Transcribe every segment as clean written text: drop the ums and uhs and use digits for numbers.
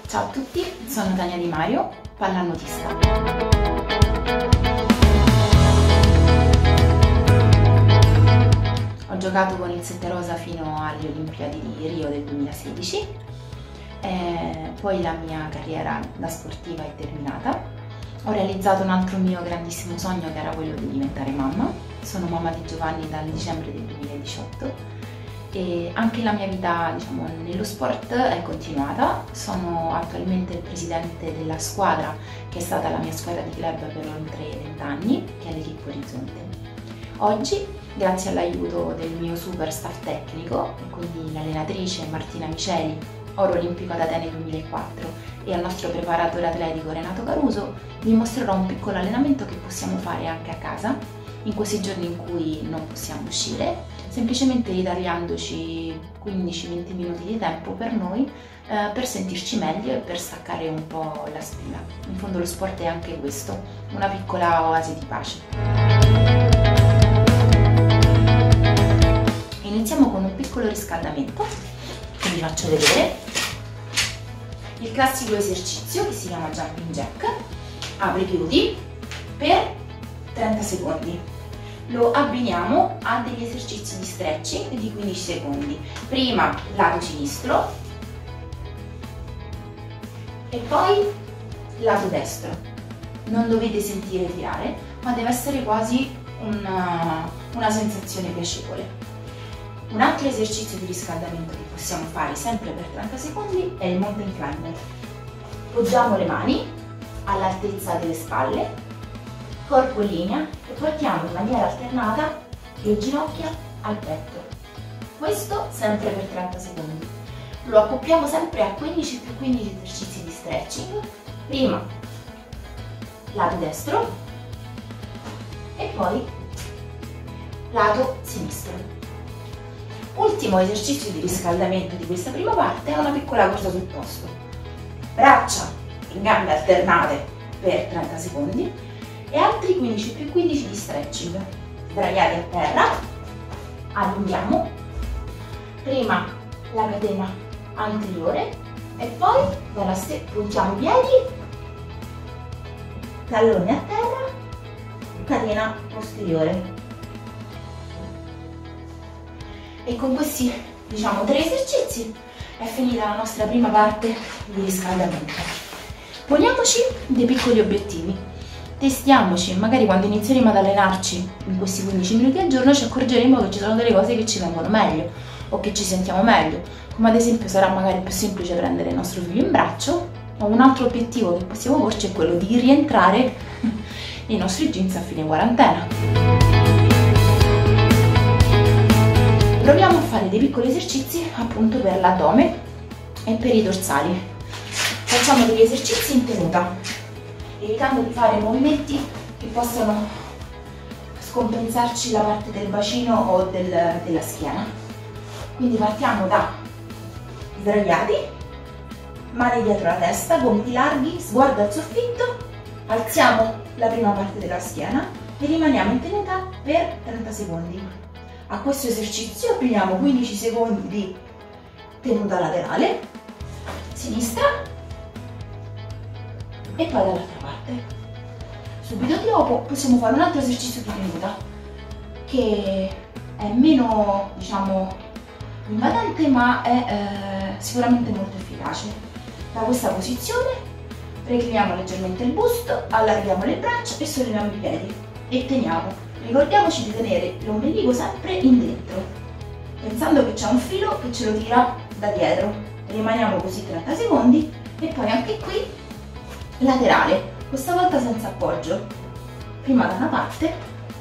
Ciao a tutti, sono Tania Di Mario, pallanuotista. Ho giocato con il Sette Rosa fino alle Olimpiadi di Rio del 2016, poi la mia carriera da sportiva è terminata. Ho realizzato un altro mio grandissimo sogno, che era quello di diventare mamma. Sono mamma di Giovanni dal dicembre del 2018 e anche la mia vita, diciamo, nello sport è continuata. Sono attualmente il presidente della squadra, che è stata la mia squadra di club per oltre 20 anni, che è l'Equipe Orizzonte. Oggi, grazie all'aiuto del mio super staff tecnico, e quindi l'allenatrice Martina Miceli, oro olimpico ad Atene 2004, e al nostro preparatore atletico Renato Caruso, vi mostrerò un piccolo allenamento che possiamo fare anche a casa in questi giorni in cui non possiamo uscire, semplicemente ritagliandoci 15-20 minuti di tempo per noi, per sentirci meglio e per staccare un po' la spina. In fondo lo sport è anche questo, una piccola oasi di pace. Iniziamo con un piccolo riscaldamento che vi faccio vedere. Il classico esercizio che si chiama jumping jack. Apri i piedi per 30 secondi. Lo abbiniamo a degli esercizi di stretching di 15 secondi. Prima lato sinistro e poi lato destro. Non dovete sentire tirare, ma deve essere quasi una sensazione piacevole. Un altro esercizio di riscaldamento che possiamo fare sempre per 30 secondi è il mountain climber. Poggiamo le mani all'altezza delle spalle, corpo in linea, e portiamo in maniera alternata le ginocchia al petto. Questo sempre per 30 secondi. Lo accoppiamo sempre a 15 più 15 esercizi di stretching. Prima lato destro e poi lato sinistro. Ultimo esercizio di riscaldamento di questa prima parte è una piccola corsa sul posto. Braccia in gambe alternate per 30 secondi e altri 15 più 15 di stretching. Sdraiati a terra, allunghiamo, prima la catena anteriore e poi puntiamo i piedi, talloni a terra, catena posteriore. E con questi, diciamo, 3 esercizi è finita la nostra prima parte di riscaldamento. Poniamoci dei piccoli obiettivi. Testiamoci, magari quando inizieremo ad allenarci in questi 15 minuti al giorno ci accorgeremo che ci sono delle cose che ci vengono meglio o che ci sentiamo meglio, come ad esempio sarà magari più semplice prendere il nostro figlio in braccio, o un altro obiettivo che possiamo porci è quello di rientrare nei nostri jeans a fine quarantena. Proviamo a fare dei piccoli esercizi appunto per l'addome e per i dorsali. Facciamo degli esercizi in tenuta, evitando di fare movimenti che possano scompensarci la parte del bacino o della schiena. Quindi partiamo da sdraiati, mani dietro la testa, gomiti larghi, sguardo al soffitto, alziamo la prima parte della schiena e rimaniamo in tenuta per 30 secondi. A questo esercizio abbiniamo 15 secondi di tenuta laterale, sinistra e poi dall'altra parte. Subito dopo possiamo fare un altro esercizio di tenuta che è meno, diciamo, invadente, ma è sicuramente molto efficace. Da questa posizione recliniamo leggermente il busto, allarghiamo le braccia e solleviamo i piedi e teniamo. Ricordiamoci di tenere l'ombelico sempre in dentro, pensando che c'è un filo che ce lo tira da dietro. Rimaniamo così 30 secondi e poi anche qui laterale, questa volta senza appoggio. Prima da una parte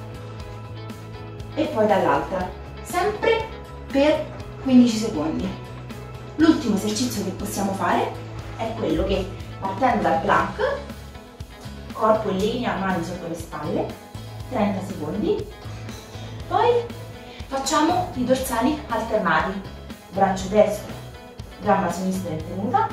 e poi dall'altra, sempre per 15 secondi. L'ultimo esercizio che possiamo fare è quello che, partendo dal plank, corpo in linea, mani sotto le spalle, 30 secondi, poi facciamo i dorsali alternati, braccio destro, gamba sinistra in tenuta,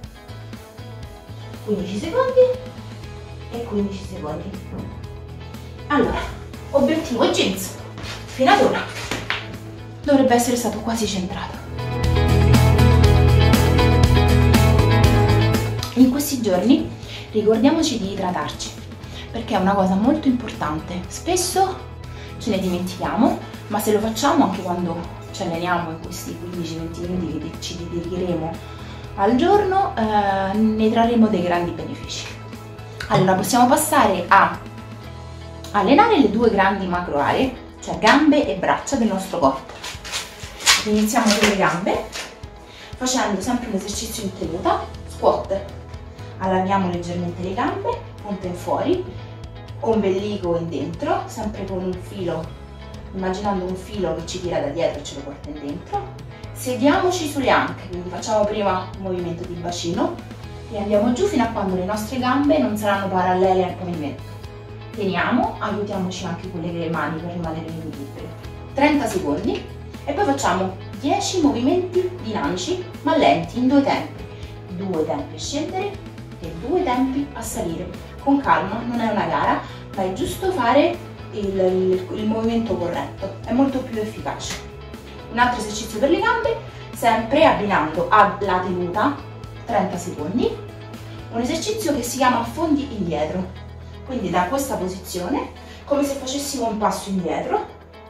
15 secondi e 15 secondi. Allora, obiettivo jeans, fino ad ora dovrebbe essere stato quasi centrato. In questi giorni ricordiamoci di idratarci, perché è una cosa molto importante. Spesso ce ne dimentichiamo, ma se lo facciamo anche quando ci alleniamo in questi 15-20 minuti che ci dedicheremo al giorno, ne trarremo dei grandi benefici. Allora, possiamo passare a allenare le due grandi macro aree, cioè gambe e braccia del nostro corpo. Iniziamo con le gambe, facendo sempre un esercizio in tenuta, squat. Allarghiamo leggermente le gambe, punta in fuori, ombelico in dentro, sempre con un filo, immaginando un filo che ci tira da dietro e ce lo porta in dentro. Sediamoci sulle anche, quindi facciamo prima un movimento di bacino e andiamo giù fino a quando le nostre gambe non saranno parallele al pavimento. Teniamo, aiutiamoci anche con le mani per rimanere in equilibrio. 30 secondi e poi facciamo 10 movimenti dinamici ma lenti, in 2 tempi. 2 tempi a scendere e 2 tempi a salire. Con calma, non è una gara, ma è giusto fare il movimento corretto, è molto più efficace. Un altro esercizio per le gambe, sempre abbinando alla tenuta, 30 secondi, un esercizio che si chiama affondi indietro. Quindi da questa posizione, come se facessimo un passo indietro,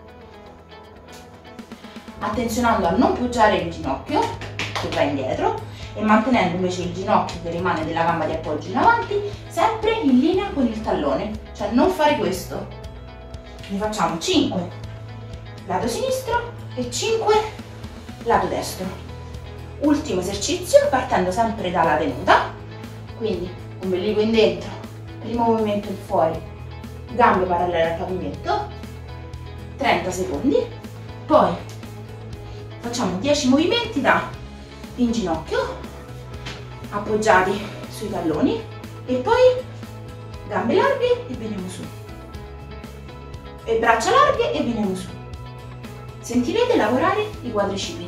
attenzionando a non poggiare il ginocchio, che va indietro, e mantenendo invece il ginocchio che rimane della gamba di appoggio in avanti, sempre in linea con il tallone, cioè non fare questo. Ne facciamo 5 lato sinistro e 5 lato destro. Ultimo esercizio, partendo sempre dalla tenuta, quindi ombelico in dentro, primo movimento in fuori, gambe parallele al pavimento, 30 secondi, poi facciamo 10 movimenti da in ginocchio, appoggiati sui talloni, e poi gambe larghe e veniamo su, e braccia larghe e veniamo su. Sentirete lavorare i quadricipiti.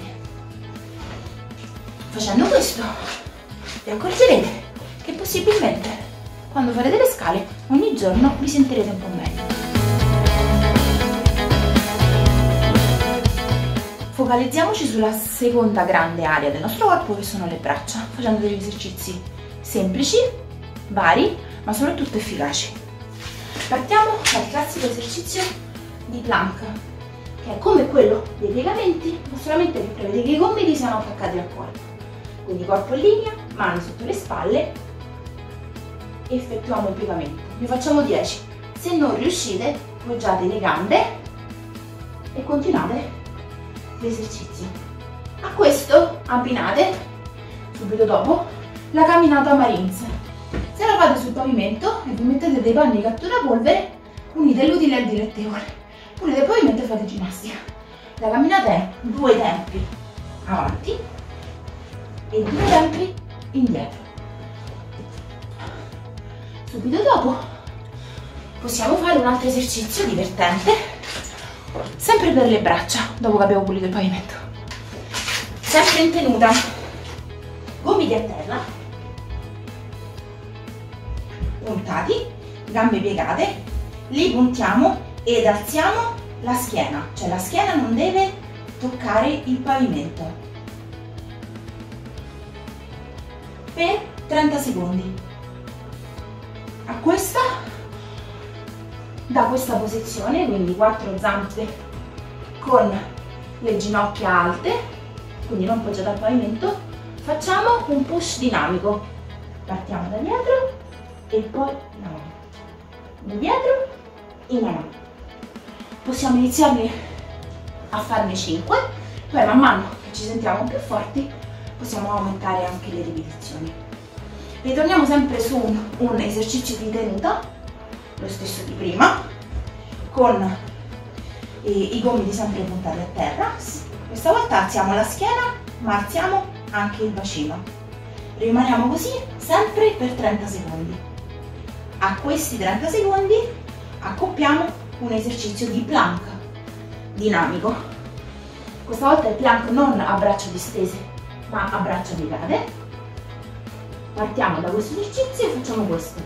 Facendo questo vi accorgerete che possibilmente quando farete le scale ogni giorno vi sentirete un po' meglio. Focalizziamoci sulla seconda grande area del nostro corpo, che sono le braccia, facendo degli esercizi semplici, vari, ma soprattutto efficaci. Partiamo dal classico esercizio di plank, che è come quello dei piegamenti, ma solamente che prevede che i gomiti siano attaccati al corpo. Quindi corpo in linea, mani sotto le spalle, effettuiamo il piegamento. Ne facciamo 10. Se non riuscite, poggiate le gambe e continuate l'esercizio. A questo abbinate subito dopo la camminata Marines. Se la fate sul pavimento e vi mettete dei panni cattura polvere, unite l'utile al dilettevole. Pulite il pavimento e fate ginnastica. La camminata è 2 tempi avanti e 2 tempi indietro. Subito dopo possiamo fare un altro esercizio divertente, sempre per le braccia, dopo che abbiamo pulito il pavimento. Sempre in tenuta, gomiti a terra, puntati, gambe piegate, li puntiamo ed alziamo la schiena, cioè la schiena non deve toccare il pavimento, per 30 secondi. Da questa posizione, quindi 4 zampe con le ginocchia alte, quindi non poggiate al pavimento, facciamo un push dinamico. Partiamo da dietro e poi in avanti, da dietro in avanti. Possiamo iniziare a farne 5, poi man mano che ci sentiamo più forti possiamo aumentare anche le ripetizioni. Ritorniamo sempre su un esercizio di tenuta, lo stesso di prima, con i gomiti sempre puntati a terra. Questa volta alziamo la schiena, ma alziamo anche il bacino. Rimaniamo così sempre per 30 secondi. A questi 30 secondi accoppiamo un esercizio di plank dinamico. Questa volta il plank non a braccia distese, ma a braccia piegate. Partiamo da questo esercizio e facciamo questo.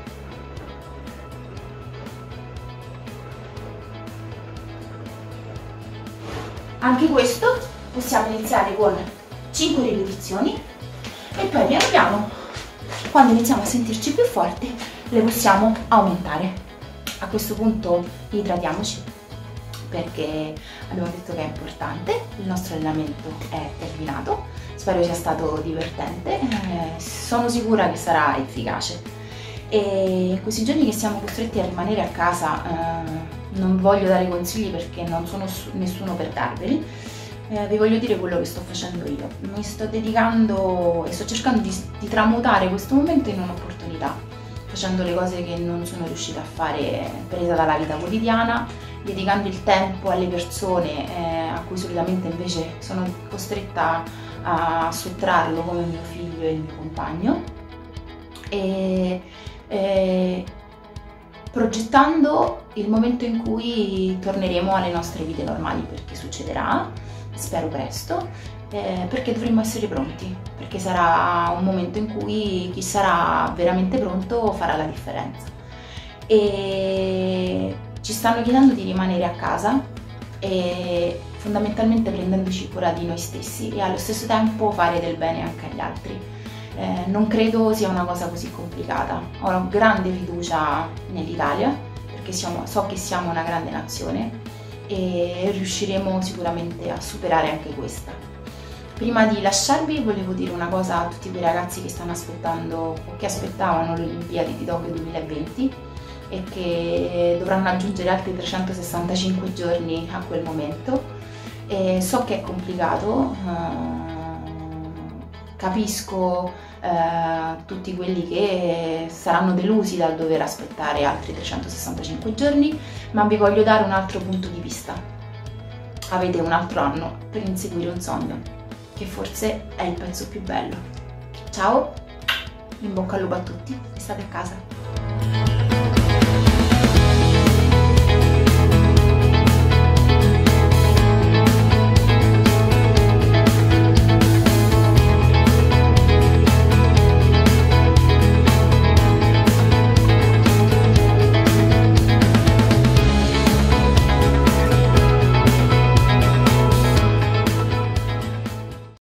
Anche questo possiamo iniziare con 5 ripetizioni e poi piano piano quando iniziamo a sentirci più forti le possiamo aumentare. A questo punto idratiamoci, perché abbiamo detto che è importante. Il nostro allenamento è terminato, spero sia stato divertente, sono sicura che sarà efficace. E in questi giorni che siamo costretti a rimanere a casa, non voglio dare consigli perché non sono nessuno per darveli, vi voglio dire quello che sto facendo io. Mi sto dedicando e sto cercando di tramutare questo momento in un'opportunità, facendo le cose che non sono riuscita a fare presa dalla vita quotidiana, dedicando il tempo alle persone a cui solitamente invece sono costretta a sottrarlo, come mio figlio e il mio compagno, e progettando il momento in cui torneremo alle nostre vite normali, perché succederà, spero presto, perché dovremmo essere pronti, perché sarà un momento in cui chi sarà veramente pronto farà la differenza. E ci stanno chiedendo di rimanere a casa e fondamentalmente prendendoci cura di noi stessi e allo stesso tempo fare del bene anche agli altri. Non credo sia una cosa così complicata, ho una grande fiducia nell'Italia perché so che siamo una grande nazione e riusciremo sicuramente a superare anche questa. Prima di lasciarvi volevo dire una cosa a tutti quei ragazzi che stanno aspettando o che aspettavano le Olimpiadi di Tokyo 2020 e che dovranno aggiungere altri 365 giorni a quel momento. So che è complicato, capisco tutti quelli che saranno delusi dal dover aspettare altri 365 giorni, ma vi voglio dare un altro punto di vista. Avete un altro anno per inseguire un sogno, che forse è il pezzo più bello. Ciao, in bocca al lupo a tutti e state a casa.